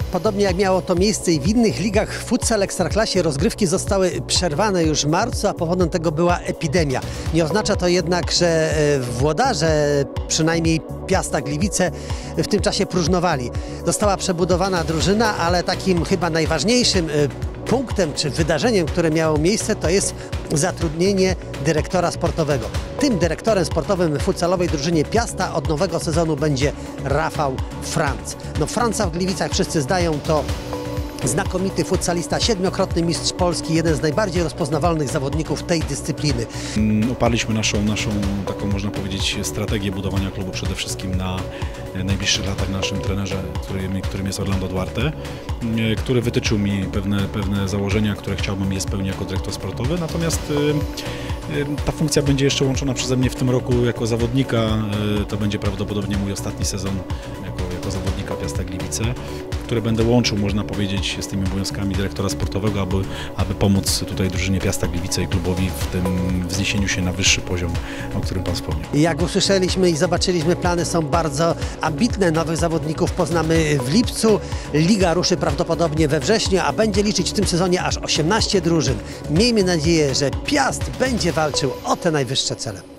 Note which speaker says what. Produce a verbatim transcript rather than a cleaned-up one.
Speaker 1: podobnie jak miało to miejsce i w innych ligach w futsal Ekstraklasie, rozgrywki zostały przerwane już w marcu, a powodem tego była epidemia. Nie oznacza to jednak, że włodarze, przynajmniej Piasta Gliwice, w tym czasie próżnowali. Została przebudowana drużyna, ale takim chyba najważniejszym punktem czy wydarzeniem, które miało miejsce, to jest zatrudnienie dyrektora sportowego. Tym dyrektorem sportowym w futsalowej drużynie Piasta od nowego sezonu będzie Rafał Franc. No Franca w Gliwicach wszyscy znają, to znakomity futsalista, siedmiokrotny mistrz Polski, jeden z najbardziej rozpoznawalnych zawodników tej dyscypliny.
Speaker 2: Oparliśmy naszą, naszą taką, można powiedzieć, strategię budowania klubu przede wszystkim na najbliższych latach na naszym trenerze, którym, którym jest Orlando Duarte, który wytyczył mi pewne, pewne założenia, które chciałbym je spełnić jako dyrektor sportowy. Natomiast ta funkcja będzie jeszcze łączona przeze mnie w tym roku jako zawodnika. To będzie prawdopodobnie mój ostatni sezon jako, jako zawodnika Piasta Gliwice, które będę łączył, można powiedzieć, z tymi obowiązkami dyrektora sportowego, aby, aby pomóc tutaj drużynie Piasta Gliwice i klubowi w tym wzniesieniu się na wyższy poziom, o którym Pan wspomniał.
Speaker 1: Jak usłyszeliśmy i zobaczyliśmy, plany są bardzo ambitne. Nowych zawodników poznamy w lipcu. Liga ruszy prawdopodobnie we wrześniu, a będzie liczyć w tym sezonie aż osiemnaście drużyn. Miejmy nadzieję, że Piast będzie walczył o te najwyższe cele.